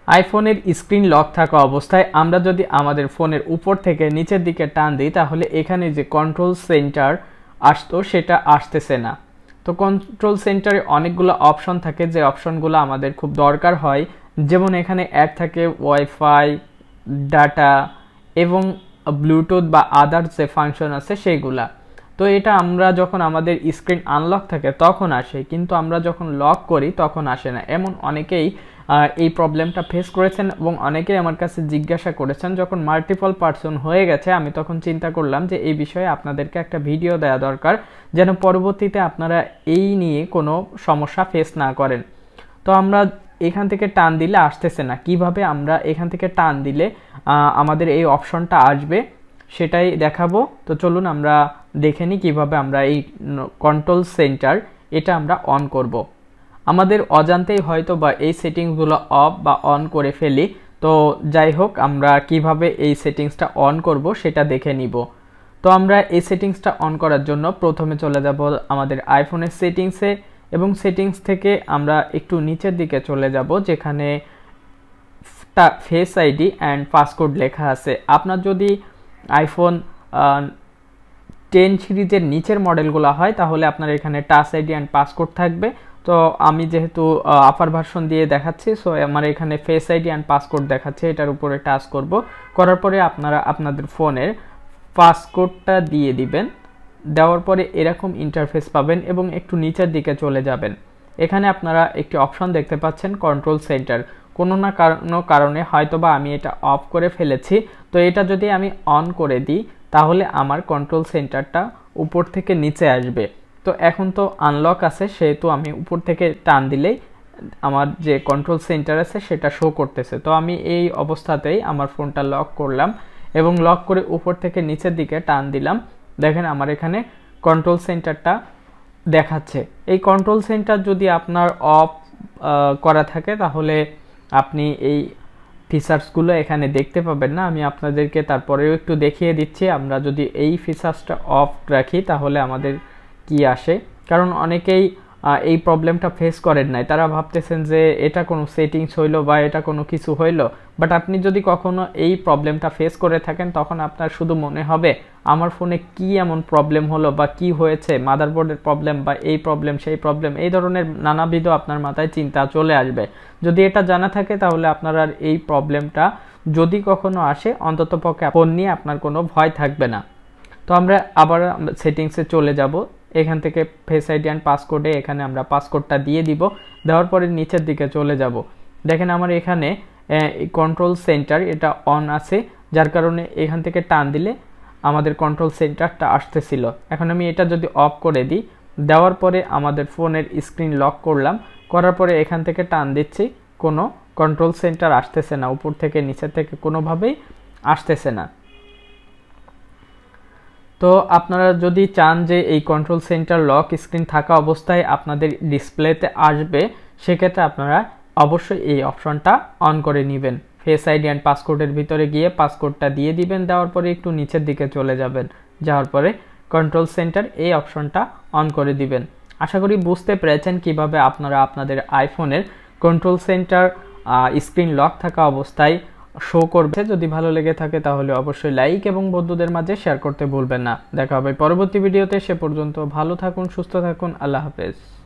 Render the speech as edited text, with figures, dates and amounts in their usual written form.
আইফোনের screen lock থাকা অবস্থায় আমরা যদি আমাদের ফোনের উপর থেকে নিচের দিকে টান দিই তাহলে এখানে যে কন্ট্রোল সেন্টার আসতো সেটা আসতেছে না। তো কন্ট্রোল সেন্টারে অনেকগুলো অপশন থাকে যে অপশনগুলো আমাদের খুব দরকার হয়, যেমন এখানে অ্যাড থাকে ওয়াইফাই, ডাটা এবং ব্লুটুথ বা আদার্স যে ফাংশন আছে সেইগুলা। তো এটা আমরা যখন আমাদের স্ক্রিন আনলক থাকে তখন আসে, কিন্তু আমরা যখন লক করি তখন আসে না। এমন অনেকেই এই প্রবলেমটা ফেস করেছেন এবং অনেকেই আমার কাছে জিজ্ঞাসা করেছেন। যখন মাল্টিপল পার্সন হয়ে গেছে আমি তখন চিন্তা করলাম যে এই বিষয়ে আপনাদেরকে একটা ভিডিও দেওয়া দরকার, যেন পরবর্তীতে আপনারা এই নিয়ে কোনো সমস্যা ফেস না করেন। তো আমরা এখান থেকে টান দিলে আসতেছে না, কিভাবে আমরা এখান থেকে টান দিলে আমাদের এই অপশনটা আসবে সেটাই দেখাবো। তো চলুন আমরা দেখে নিই কীভাবে আমরা এই কন্ট্রোল সেন্টার এটা আমরা অন করব। আমাদের অজান্তেই হয়তো বা এই সেটিংসগুলো অফ বা অন করে ফেলি। তো যাই হোক, আমরা কিভাবে এই সেটিংসটা অন করব সেটা দেখে নিব। তো আমরা এই সেটিংসটা অন করার জন্য প্রথমে চলে যাব আমাদের আইফোনের সেটিংসে, এবং সেটিংস থেকে আমরা একটু নিচের দিকে চলে যাব যেখানে ফেস আইডি অ্যান্ড পাসকোড লেখা আছে। আপনার যদি আইফোন 10 সিরিজের নিচের মডেলগুলো হয় তাহলে আপনার এখানে টাচ আইডি অ্যান্ড পাসকোড থাকবে। তো আমি যেহেতু আপার ভার্সন দিয়ে দেখাচ্ছি, সো আমার এখানে ফেস আইডি অ্যান্ড পাসকোড দেখাচ্ছে, এটার উপরে টাচ করব। করার পরে আপনারা আপনাদের ফোনের পাসকোডটা দিয়ে দিবেন। দেওয়ার পরে এরকম ইন্টারফেস পাবেন এবং একটু নিচের দিকে চলে যাবেন। এখানে আপনারা একটি অপশন দেখতে পাচ্ছেন কন্ট্রোল সেন্টার। কোনো না কোনো কারণে হয়তোবা আমি এটা অফ করে ফেলেছি। তো এটা যদি আমি অন করে দিই তাহলে আমার কন্ট্রোল সেন্টারটা উপর থেকে নিচে আসবে। তো এখন তো আনলক আছে, সেহেতু আমি উপর থেকে টান দিলেই আমার যে কন্ট্রোল সেন্টার আছে সেটা শো করতেছে। তো আমি এই অবস্থাতেই আমার ফোনটা লক করলাম এবং লক করে উপর থেকে নিচের দিকে টান দিলাম। দেখেন আমার এখানে কন্ট্রোল সেন্টারটা দেখাচ্ছে। এই কন্ট্রোল সেন্টার যদি আপনার অফ করা থাকে তাহলে আপনি এই ফিচার্সগুলো এখানে দেখতে পাবেন না। আমি আপনাদেরকে তারপরেও একটু দেখিয়ে দিচ্ছি। আমরা যদি এই ফিচার্সটা অফ রাখি তাহলে আমাদের কি আসে, কারণ অনেকেই এই প্রবলেমটা ফেস করেন নাই। তারা ভাবতেছেন যে এটা কোনো সেটিংস হইলো বা এটা কোনো কিছু হইলো, বাট আপনি যদি কখনো এই প্রবলেমটা ফেস করে থাকেন তখন আপনার শুধু মনে হবে আমার ফোনে কি এমন প্রবলেম হলো বা কি হয়েছে, মাদারবোর্ডের প্রবলেম বা এই প্রবলেম সেই প্রবলেম, এই ধরনের নানাবিধ আপনার মাথায় চিন্তা চলে আসবে। যদি এটা জানা থাকে তাহলে আপনার আর এই প্রবলেমটা যদি কখনো আসে অন্ততপক্ষে ফোন নিয়ে আপনার কোনো ভয় থাকবে না। তো আমরা আবার সেটিংসে চলে যাব। এখান থেকে ফেস আইডি অ্যান্ড পাসকোডে এখানে আমরা পাসকোডটা দিয়ে দিব। দেওয়ার পরে নিচের দিকে চলে যাব। দেখেন আমার এখানে কন্ট্রোল সেন্টার এটা অন আছে, যার কারণে এখান থেকে টান দিলে আমাদের কন্ট্রোল সেন্টারটা আসতেছিল। এখন আমি এটা যদি অফ করে দিই, দেওয়ার পরে আমাদের ফোনের স্ক্রিন লক করলাম, করার পরে এখান থেকে টান দিচ্ছি, কোনো কন্ট্রোল সেন্টার আসতেছে না, উপর থেকে নিচের থেকে কোনোভাবেই আসতেছে না। তো আপনারা যদি চান যে এই কন্ট্রোল সেন্টার লক স্ক্রিন থাকা অবস্থায় আপনাদের ডিসপ্লেতে আসবে, সেক্ষেত্রে আপনারা অবশ্যই এই অপশনটা অন করে নেবেন। ফেস আইডি অ্যান্ড পাসকোডের ভিতরে গিয়ে পাসকোডটা দিয়ে দিবেন, দেওয়ার পরে একটু নিচের দিকে চলে যাবেন, যাওয়ার পরে কন্ট্রোল সেন্টার এই অপশনটা অন করে দিবেন। আশা করি বুঝতে পেরেছেন কিভাবে আপনারা আপনাদের আইফোনের কন্ট্রোল সেন্টার স্ক্রিন লক থাকা অবস্থায় শো করবে। যদি ভালো লেগে থাকে তাহলে অবশ্যই লাইক এবং বন্ধুদের মাঝে শেয়ার করতে ভুলবেন না। দেখা হবে পরবর্তী ভিডিওতে। সে পর্যন্ত ভালো থাকুন, সুস্থ থাকুন, আল্লাহ হাফেজ।